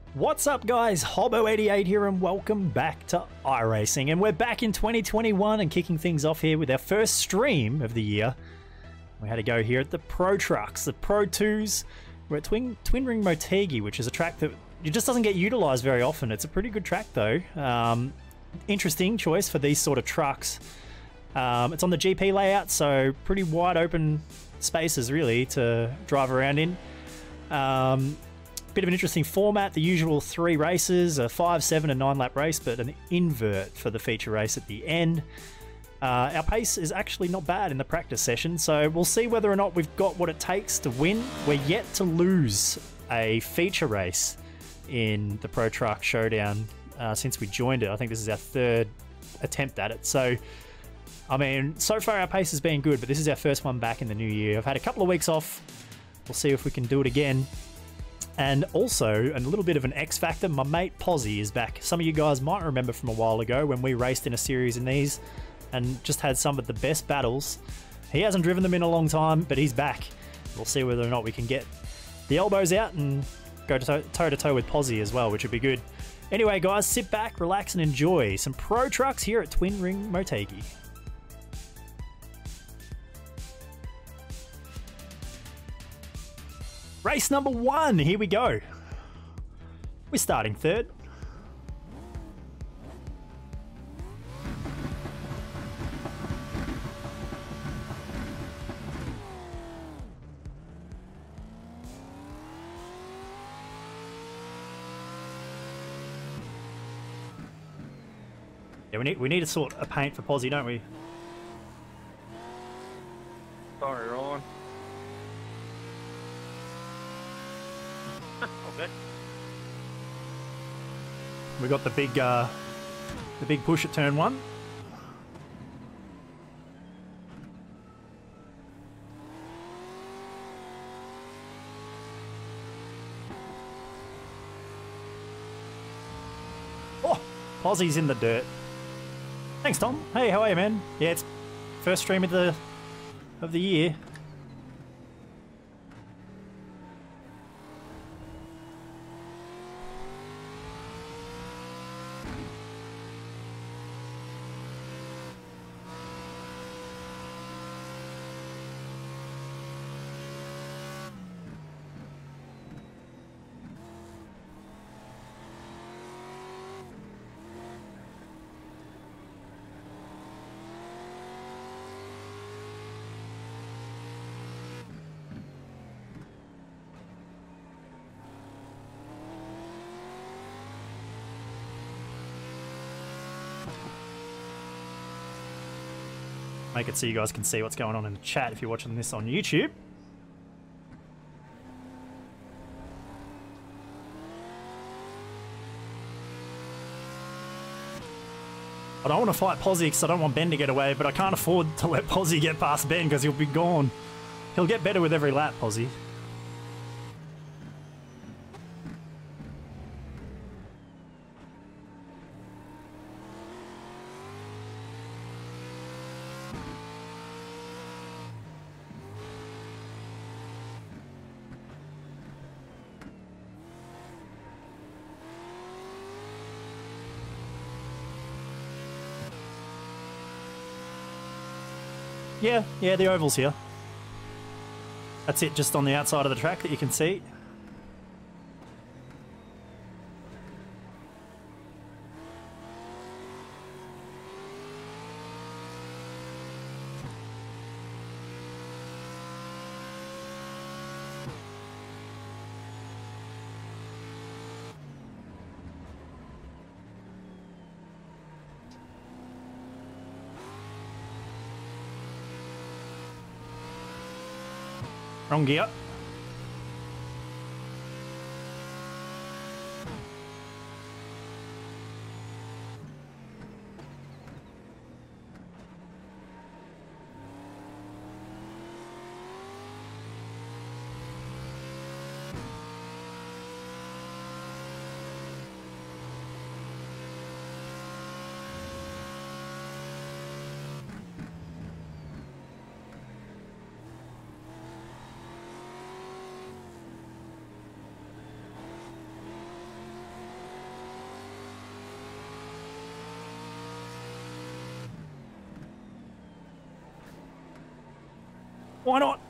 What's up guys, Hobo88 here and welcome back to iRacing, and we're back in 2021 and kicking things off here with our first stream of the year. We had to go here at the Pro Trucks, the Pro 2's. We're at Twin Ring Motegi, which is a track that it just doesn't get utilised very often. It's a pretty good track though. Interesting choice for these sort of trucks. It's on the GP layout, so pretty wide open spaces really to drive around in. Bit of an interesting format, the usual 3 races, a 5, 7 and 9 lap race, but an invert for the feature race at the end. Our pace is actually not bad in the practice session, so we'll see whether or not we've got what it takes to win. We're yet to lose a feature race in the Pro Truck Showdown since we joined it. I think this is our 3rd attempt at it. So, I mean, so far our pace has been good, but this is our first one back in the new year. I've had a couple of weeks off. We'll see if we can do it again. And also, a little bit of an X factor, my mate Motegi is back. Some of you guys might remember from a while ago when we raced in a series in these and just had some of the best battles. He hasn't driven them in a long time, but he's back. We'll see whether or not we can get the elbows out and go toe-to-toe with Motegi as well, which would be good. Anyway, guys, sit back, relax, and enjoy some Pro Trucks here at Twin Ring Motegi. Race number 1, here we go. We're starting 3rd. Yeah, we need to sort a paint for Motegi, don't we? Sorry, Roland. Okay. We got the big push at turn 1. Oh, Motegi's in the dirt. Thanks, Tom. Hey, how are you, man? Yeah, it's first stream of the year. Make it so you guys can see what's going on in the chat if you're watching this on YouTube. I don't want to fight Motegi because I don't want Ben to get away, but I can't afford to let Motegi get past Ben because he'll be gone. He'll get better with every lap, Motegi. Yeah, the oval's here. That's it, just on the outside of the track that you can see. Wrong gear. Why not?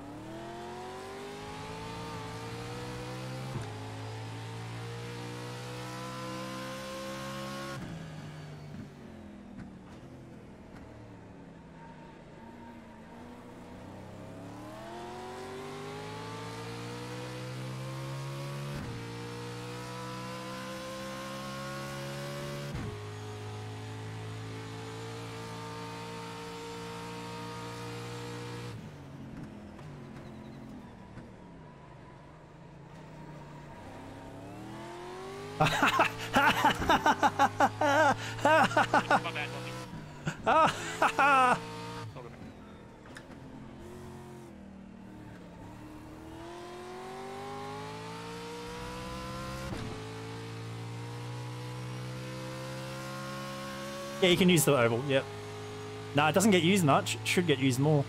Yeah, you can use the oval, yep. No, it doesn't get used much. It should get used more.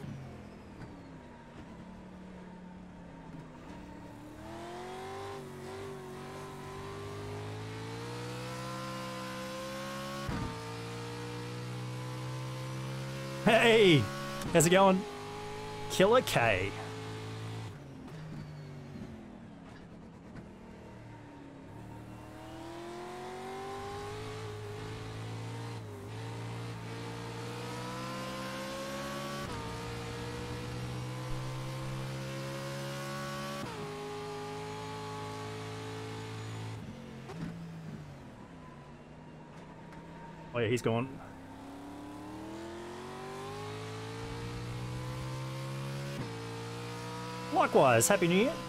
Hey! How's it going? Killer K. Oh yeah, he's gone. Likewise, Happy New Year.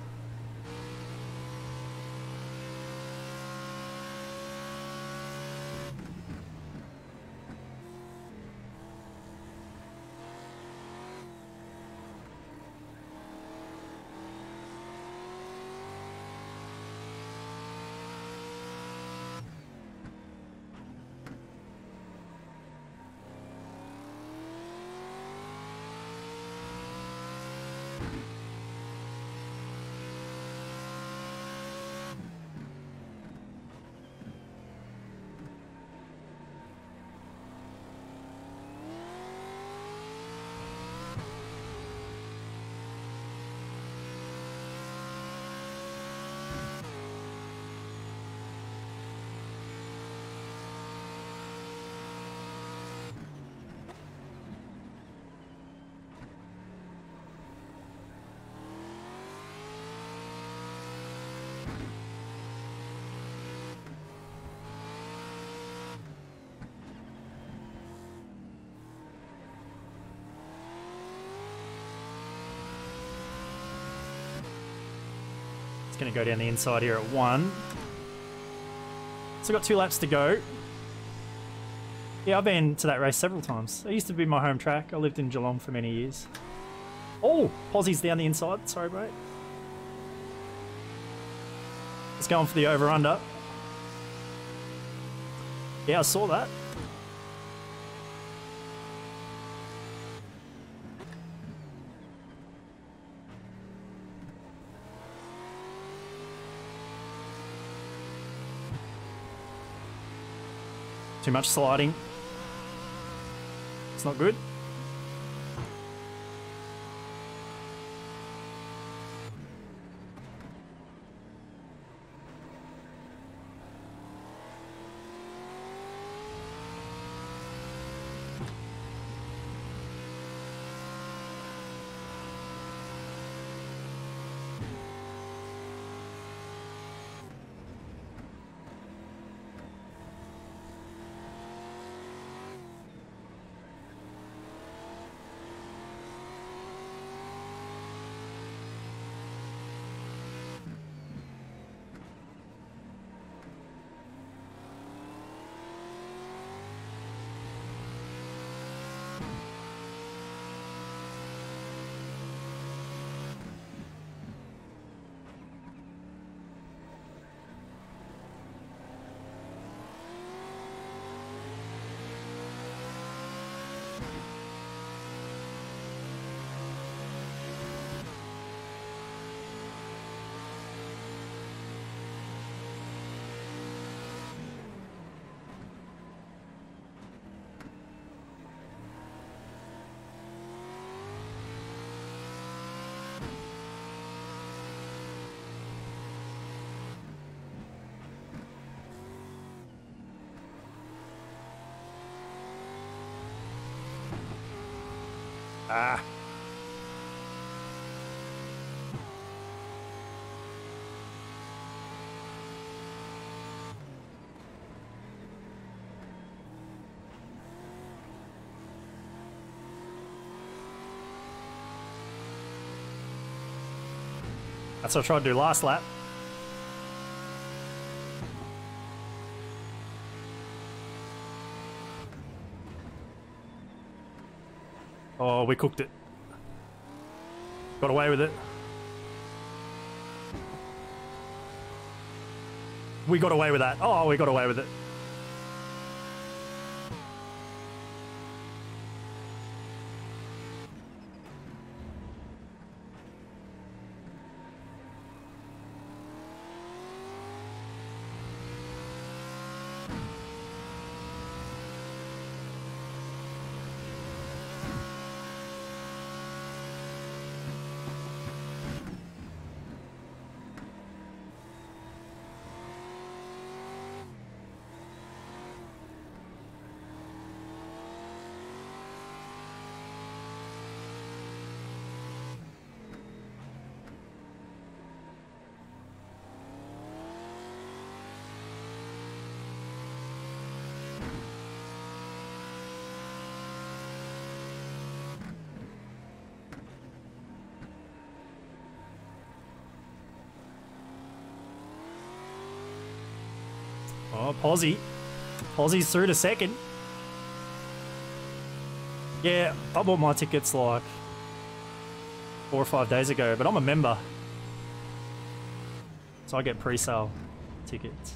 It's going to go down the inside here at 1. So I've got 2 laps to go. Yeah, I've been to that race several times. It used to be my home track. I lived in Geelong for many years. Oh, Possie's down the inside. Sorry, mate. It's going for the over-under. Yeah, I saw that. Too much sliding. It's not good. Ah. That's what I tried to do last lap. Oh, we cooked it. Got away with it. We got away with that. Oh, we got away with it. Oh, Posy. Posy's through to second. Yeah, I bought my tickets like 4 or 5 days ago, but I'm a member. So I get pre-sale tickets.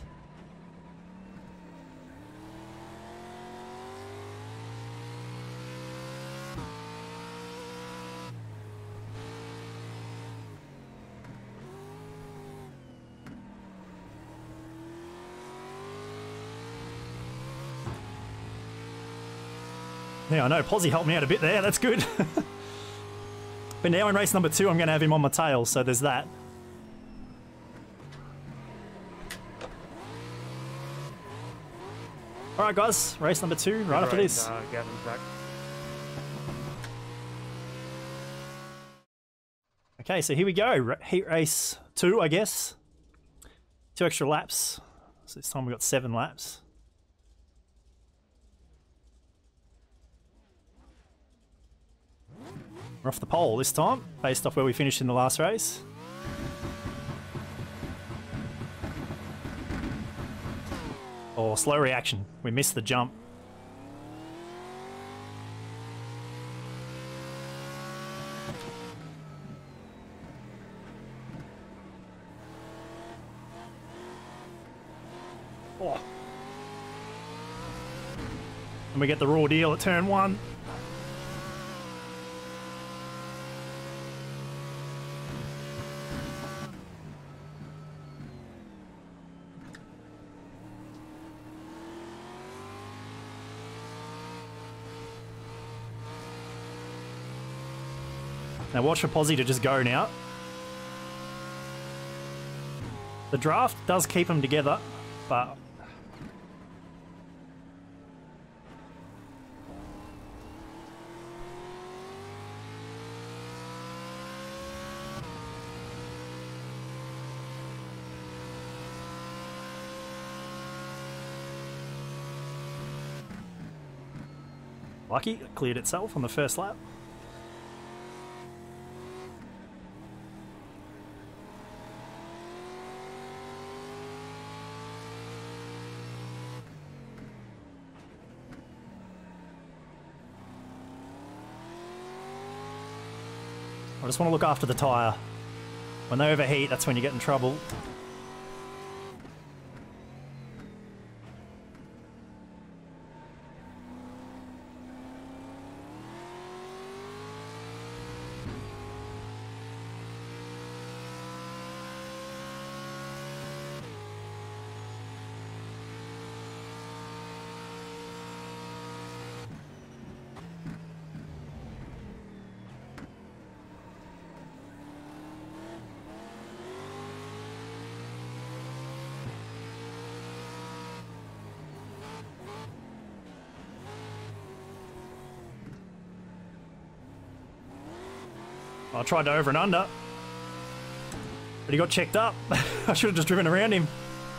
Yeah, I know. Posy helped me out a bit there. That's good. But now in race number 2, I'm going to have him on my tail, so there's that. All right, guys. Race number 2, right after this. Gavin's back. Okay, so here we go. Heat race 2, I guess. 2 extra laps. So this time we got 7 laps. We're off the pole this time, based off where we finished in the last race. Oh, slow reaction. We missed the jump. Oh. And we get the raw deal at turn 1. Now watch for Posy to just go now. The draft does keep them together, but... Lucky, it cleared itself on the first lap. I just want to look after the tyre. When they overheat, that's when you get in trouble. I tried to over and under, but he got checked up. I should have just driven around him.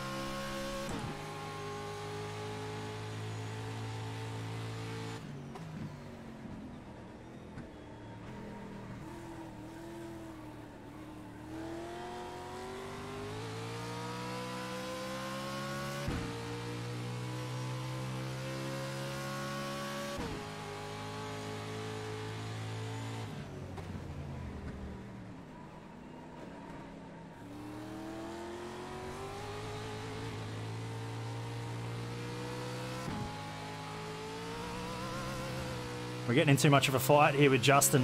We're getting in too much of a fight here with Justin.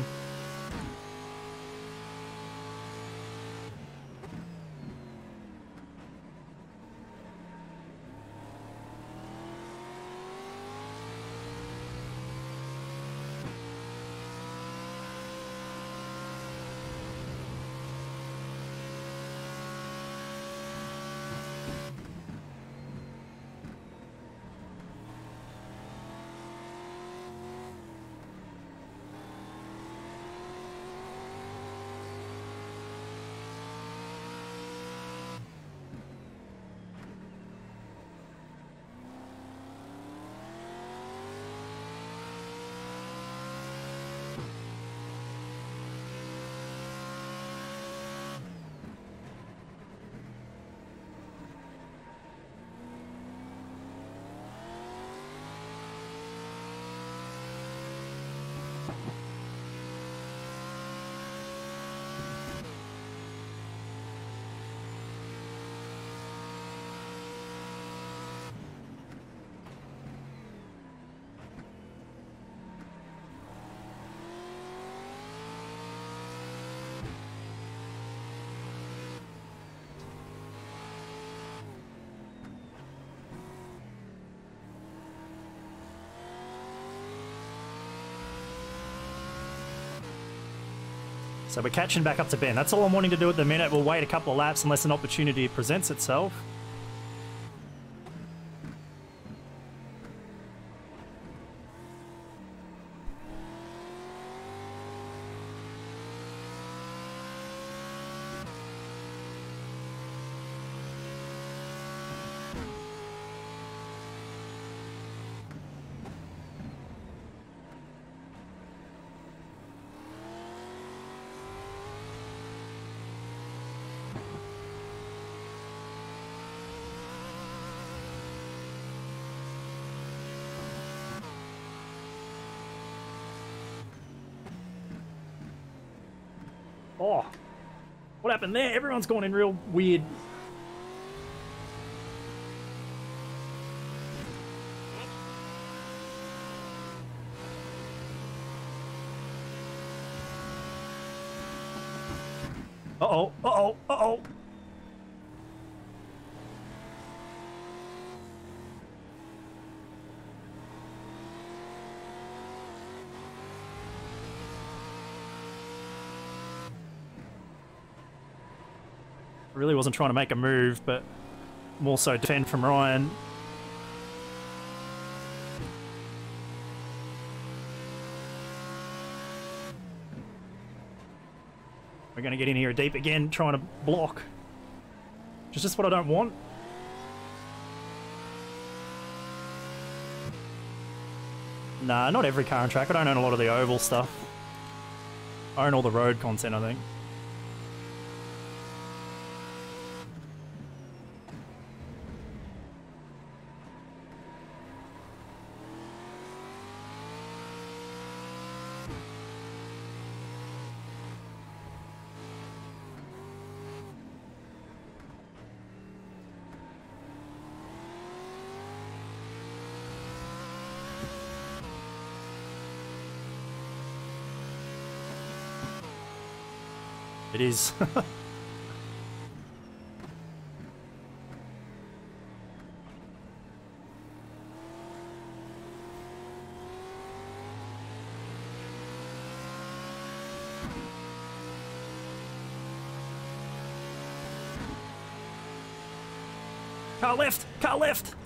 So we're catching back up to Ben. That's all I'm wanting to do at the minute. We'll wait a couple of laps unless an opportunity presents itself. Oh, what happened there? Everyone's gone in real weird. Uh-oh, uh-oh, uh-oh. Really wasn't trying to make a move, but more so defend from Ryan. We're going to get in here deep again, trying to block. Which is just what I don't want. Nah, not every car and track. I don't own a lot of the oval stuff. I own all the road content, I think. It is. Car left! Car left!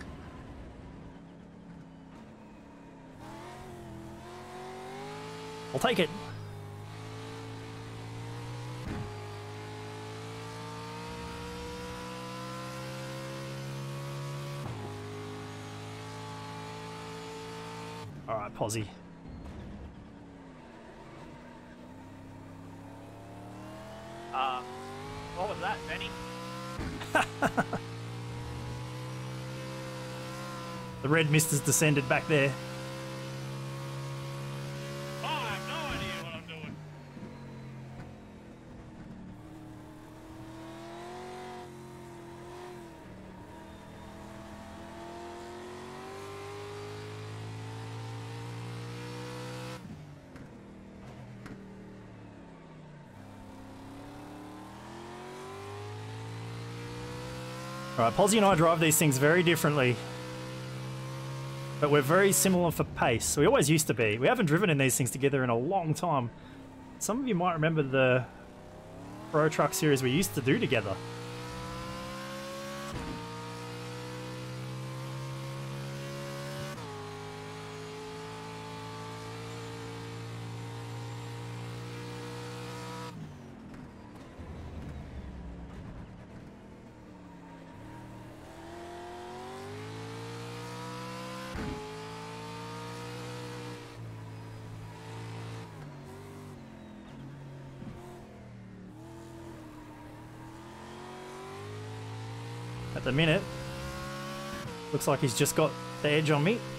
I'll take it. Posy. What was that, Benny? The red mist has descended back there. Oh, I have no idea what I'm doing. Alright, Posy and I drive these things very differently. But we're very similar for pace. We always used to be. We haven't driven in these things together in a long time. Some of you might remember the Pro Truck series we used to do together. At the minute, looks like he's just got the edge on me.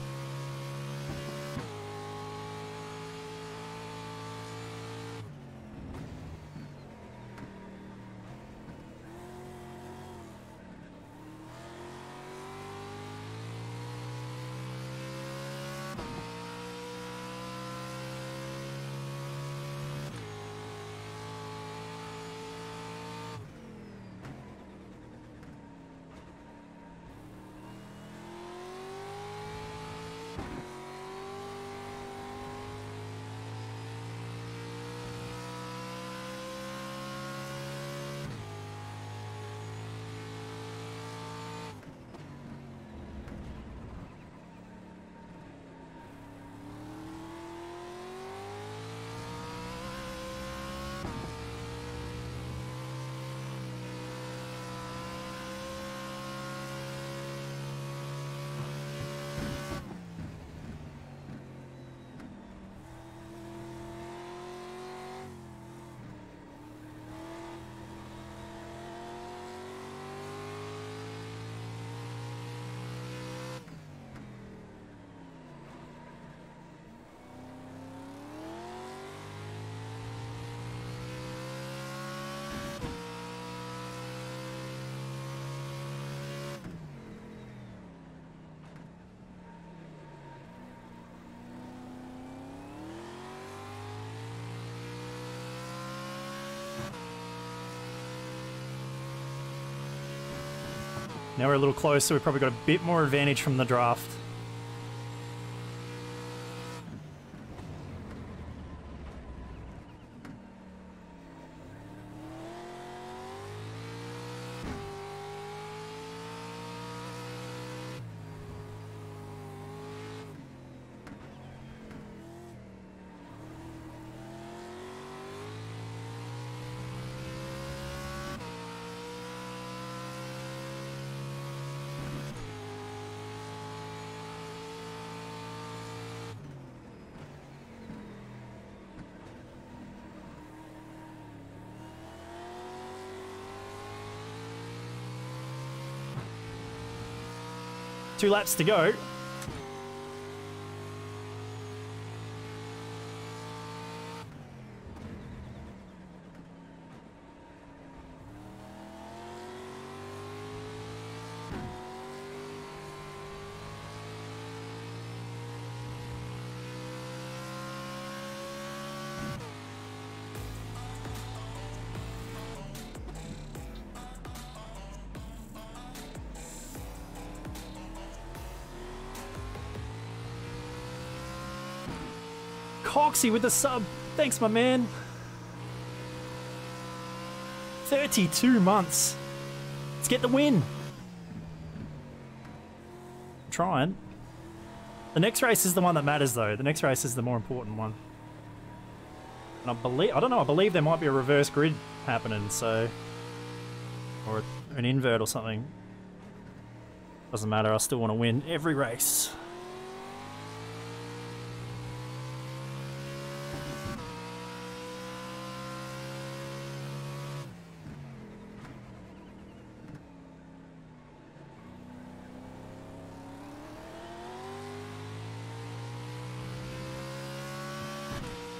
Now we're a little closer, we've probably got a bit more advantage from the draft. Two laps to go. Coxie with the sub. Thanks, my man. 32 months. Let's get the win. I'm trying. The next race is the one that matters, though. The next race is the more important one. And I don't know, I believe there might be a reverse grid happening, so... Or an invert or something. Doesn't matter, I still want to win every race.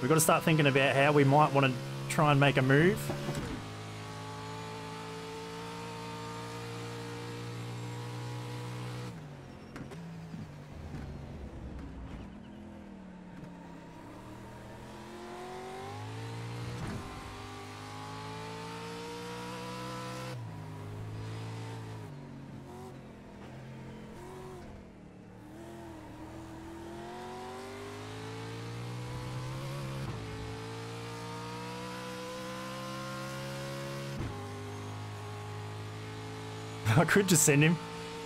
We've got to start thinking about how we might want to try and make a move. I could just send him.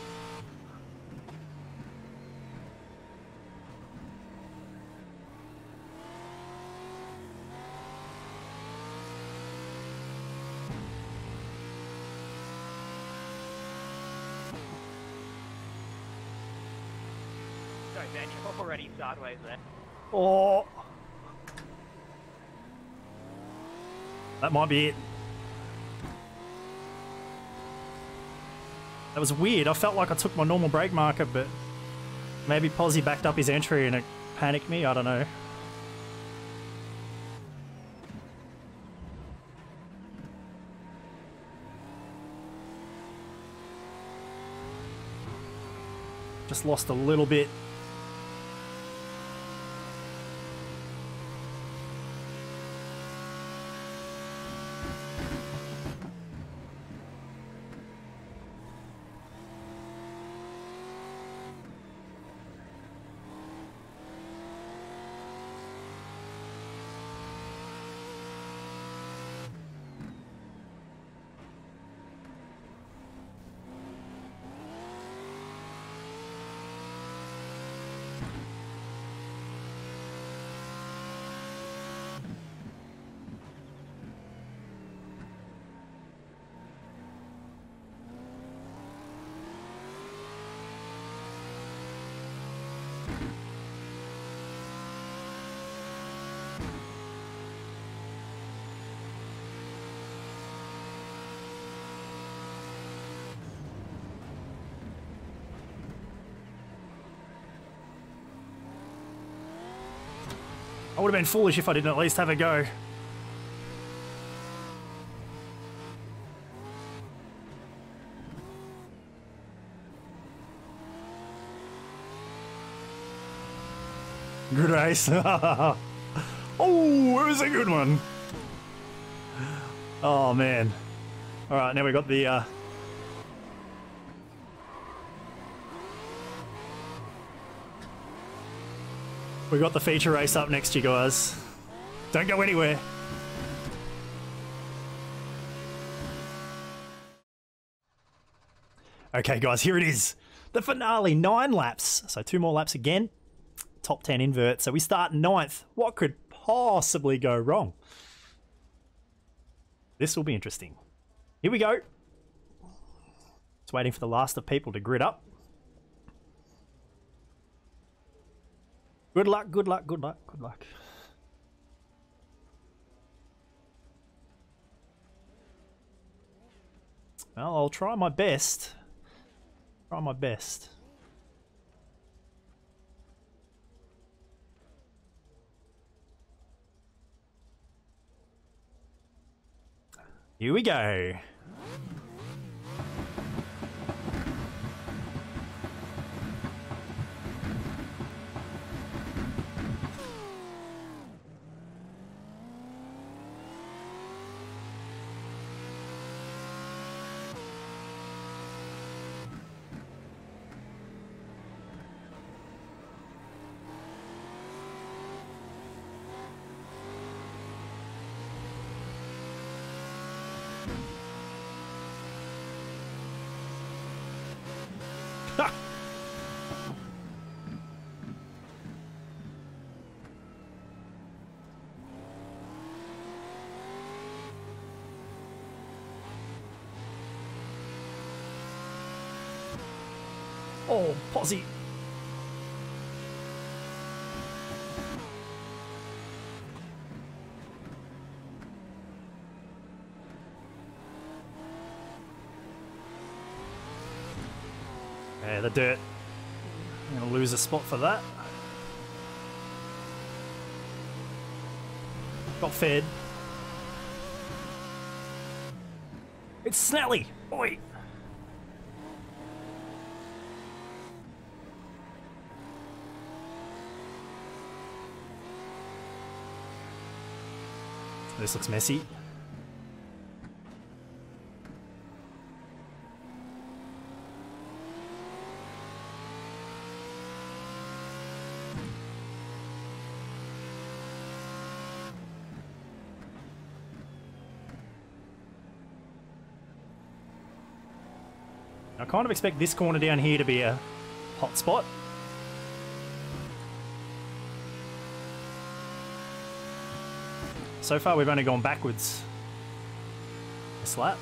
Sorry, Ben, you're already sideways there. Oh, that might be it. That was weird. I felt like I took my normal brake marker, but maybe Posy backed up his entry and it panicked me. I don't know. Just lost a little bit. I would have been foolish if I didn't at least have a go. Good race. Oh, it was a good one. Oh, man. All right, now we got the... We got the feature race up next, you guys. Don't go anywhere. Okay, guys, here it is. The finale, 9 laps. So 2 more laps again. Top 10 invert. So we start 9th. What could possibly go wrong? This will be interesting. Here we go. Just waiting for the last of people to grid up. Good luck, good luck, good luck, good luck. Well, I'll try my best. Try my best. Here we go. Oh, Posy. Yeah, the dirt. I'm gonna lose a spot for that. Got fed. It's Snelly! Oi! This looks messy. I kind of expect this corner down here to be a hot spot. So far we've only gone backwards this lap.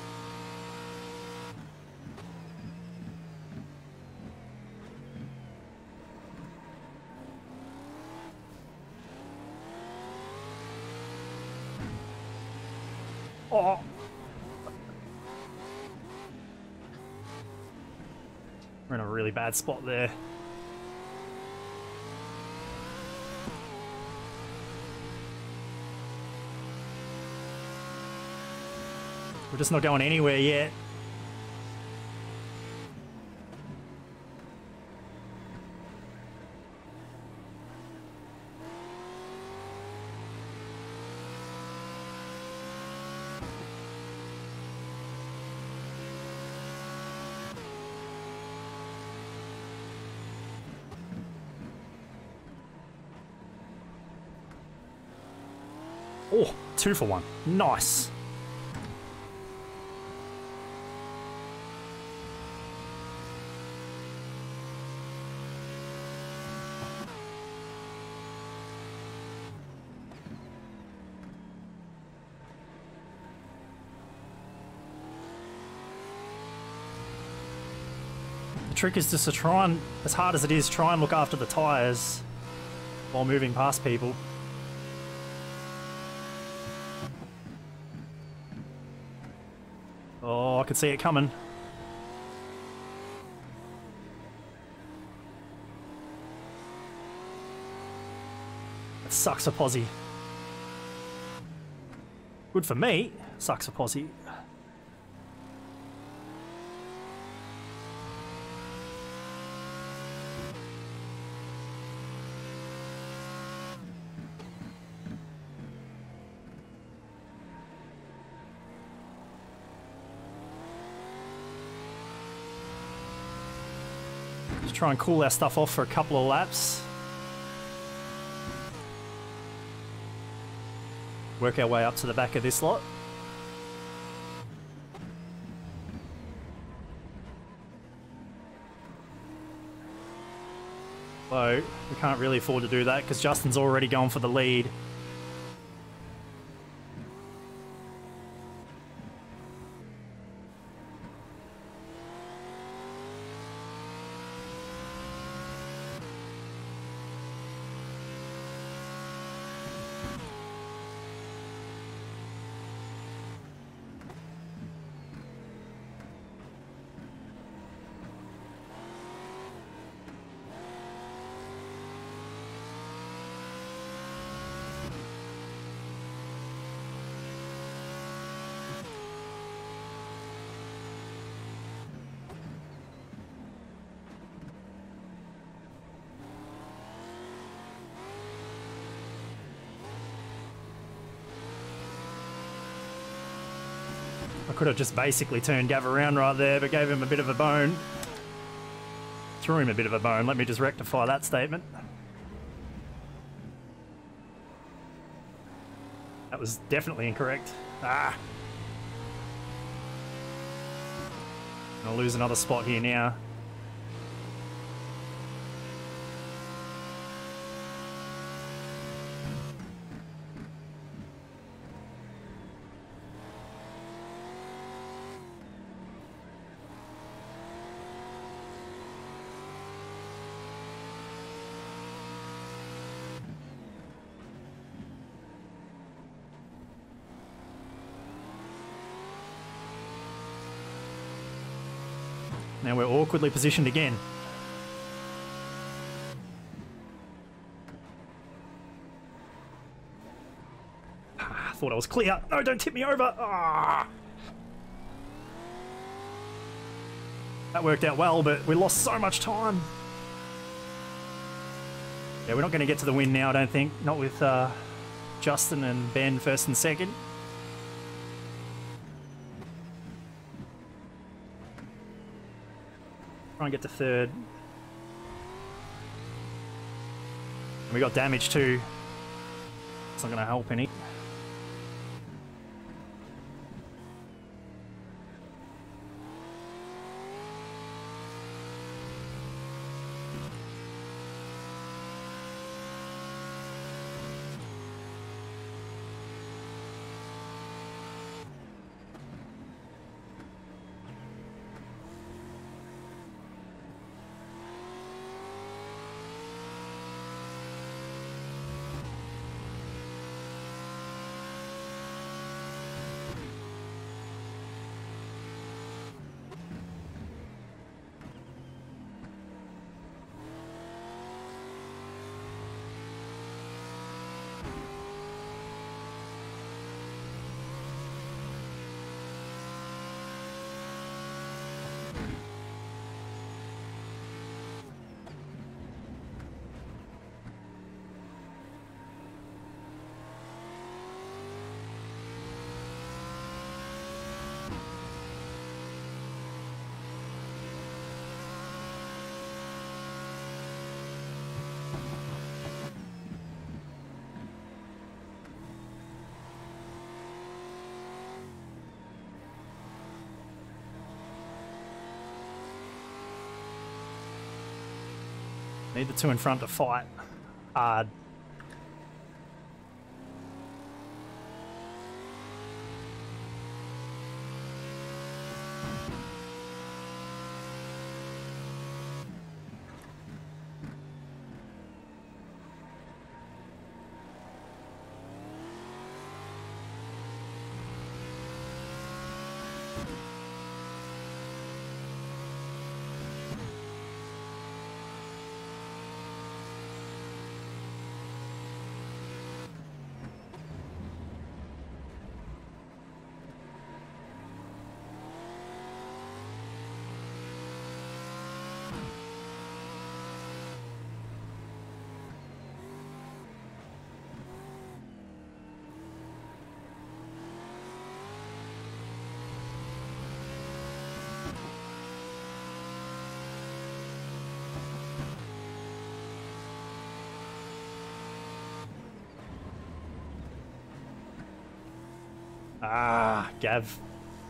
Oh. We're in a really bad spot there. We're just not going anywhere yet. Oh, 2 for 1. Nice. The trick is just to try and, as hard as it is, try and look after the tyres while moving past people. Oh, I could see it coming. That sucks for Posy. Good for me. Sucks for Posy. Just try and cool our stuff off for a couple of laps. Work our way up to the back of this lot. Though, we can't really afford to do that because Justin's already going for the lead. I could have just basically turned Gav around right there, but gave him a bit of a bone. Threw him a bit of a bone. Let me just rectify that statement. That was definitely incorrect. Ah! I'll lose another spot here now. Now we're awkwardly positioned again. thought I was clear. No, don't tip me over. Ah. That worked out well, but we lost so much time. Yeah, we're not going to get to the win now, I don't think. Not with Justin and Ben first and second. Try and get to third. And we got damage too. It's not going to help any. Need the two in front to fight hard. Ah, Gav.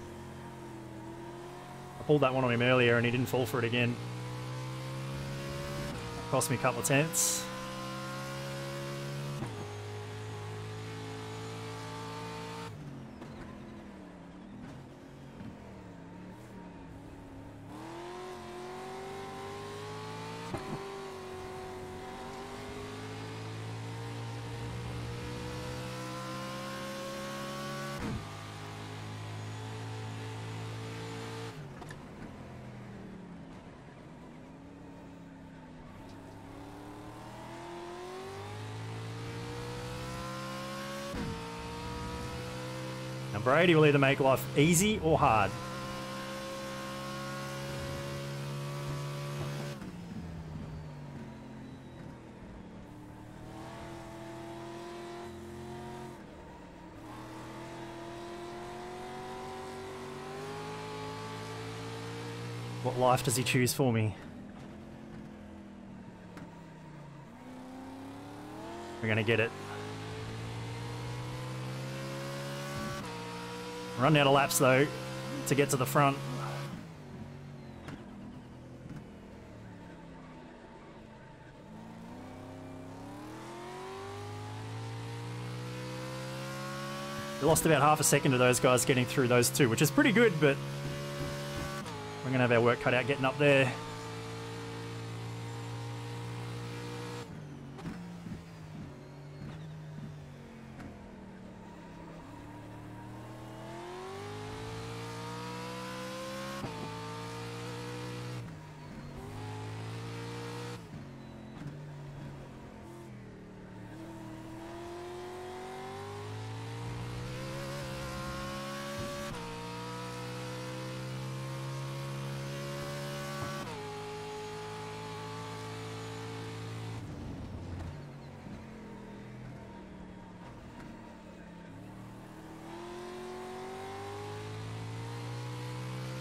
I pulled that one on him earlier and he didn't fall for it again. Cost me a couple of tenths. Now Brady will either make life easy or hard. What life does he choose for me? We're gonna get it. Run out of laps though to get to the front. We lost about half a second to those guys getting through those two, which is pretty good, but we're gonna have our work cut out getting up there.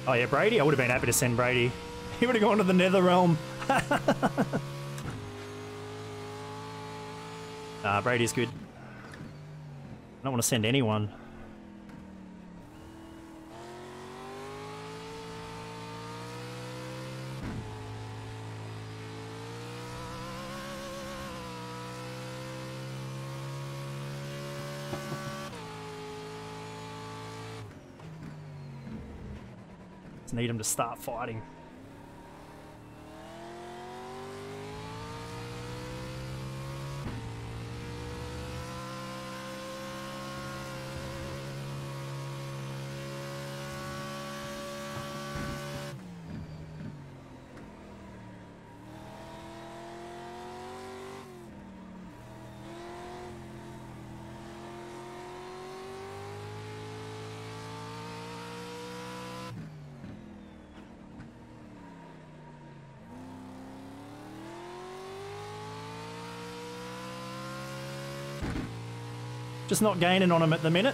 Oh yeah, Brady? I would have been happy to send Brady. He would have gone to the Nether Realm. Nah, Brady's good. I don't want to send anyone. Just need him to start fighting. Just not gaining on him at the minute.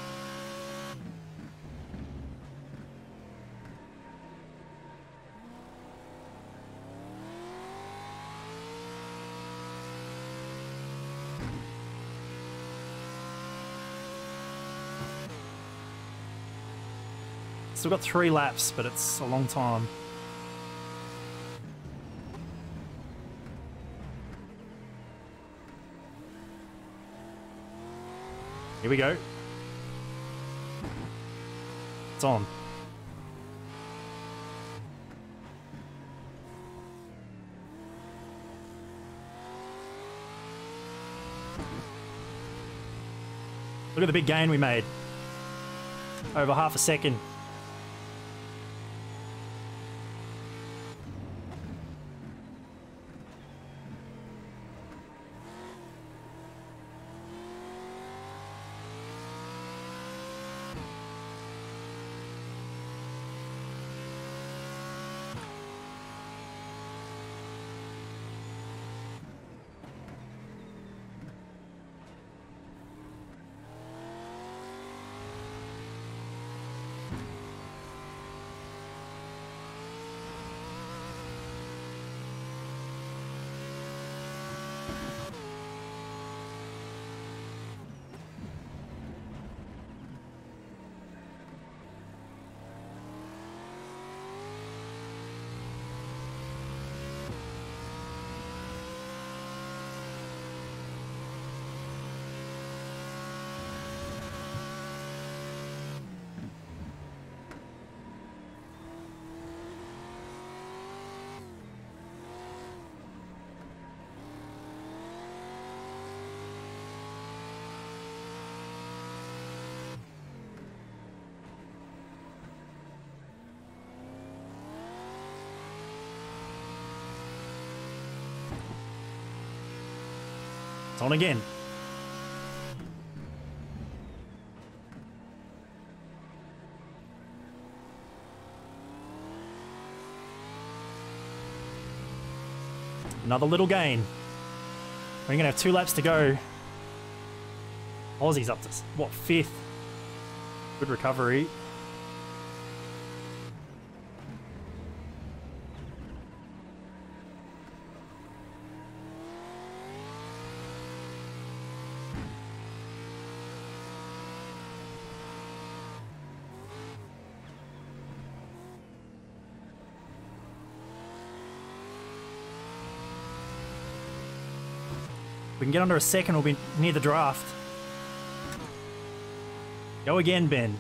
Still got 3 laps, but it's a long time. Here we go. It's on. Look at the big gain we made. Over half a second. It's on again. Another little gain. We're gonna have 2 laps to go. Aussie's up to, what, 5th? Good recovery. We can get under a second, we'll be near the draft. Go again, Ben.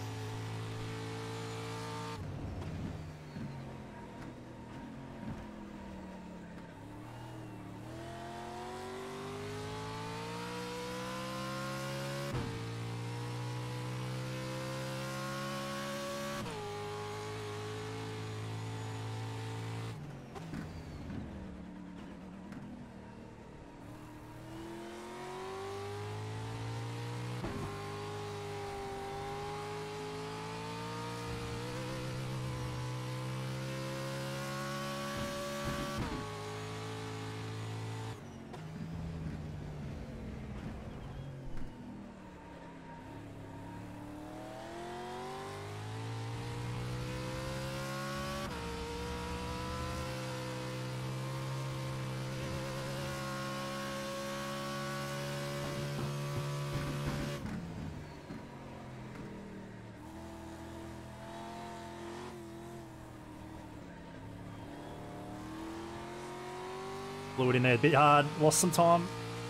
Blew it in there a bit hard, lost some time.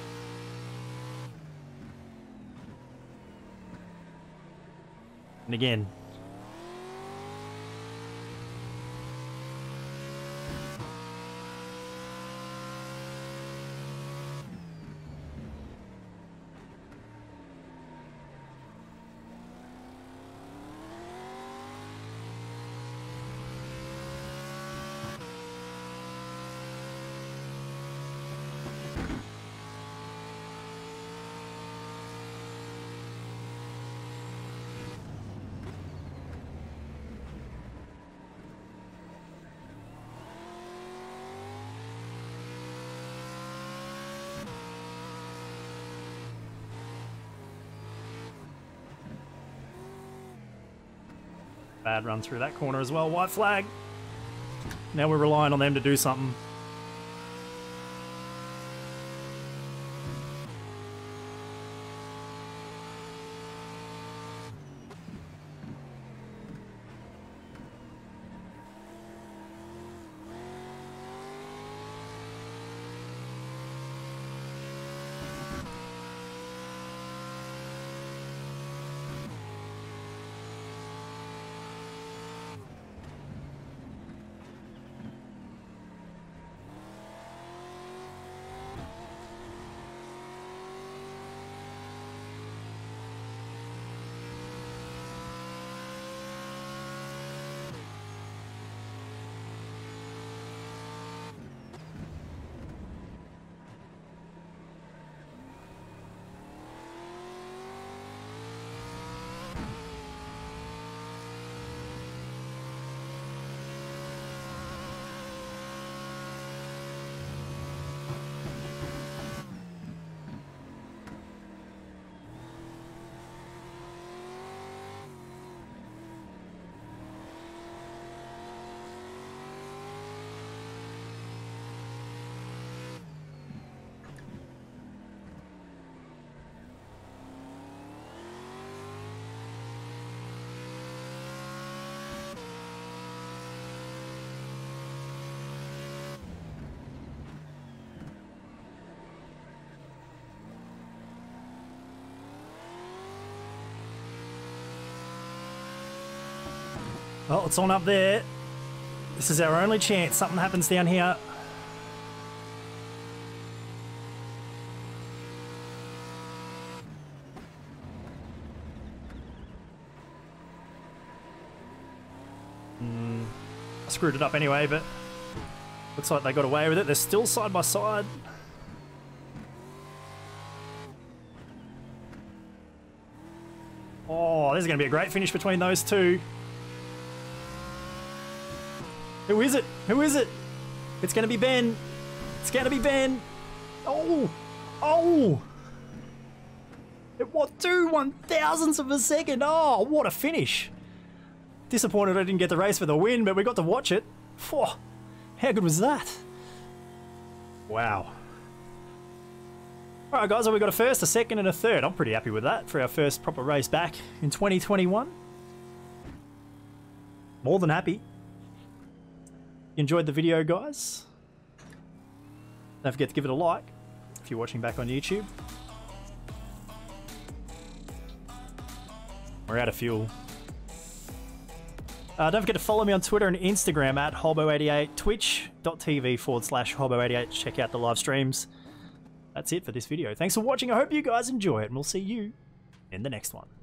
And again. Bad run through that corner as well. White flag. Now we're relying on them to do something. Well, it's on up there. This is our only chance. Something happens down here. I screwed it up anyway, but looks like they got away with it. They're still side by side. Oh, this is going to be a great finish between those two. Who is it? Who is it? It's going to be Ben. It's going to be Ben. Oh. Oh. What? 2/1000ths of a second. Oh, what a finish. Disappointed I didn't get the race for the win, but we got to watch it. Phew. How good was that? Wow. Alright guys, well, we got a first, a second and a third. I'm pretty happy with that for our first proper race back in 2021. More than happy. Enjoyed the video, guys? Don't forget to give it a like if you're watching back on YouTube. We're out of fuel. Don't forget to follow me on Twitter and Instagram at Hobo88, twitch.tv/Hobo88 to check out the live streams. That's it for this video. Thanks for watching. I hope you guys enjoy it, and we'll see you in the next one.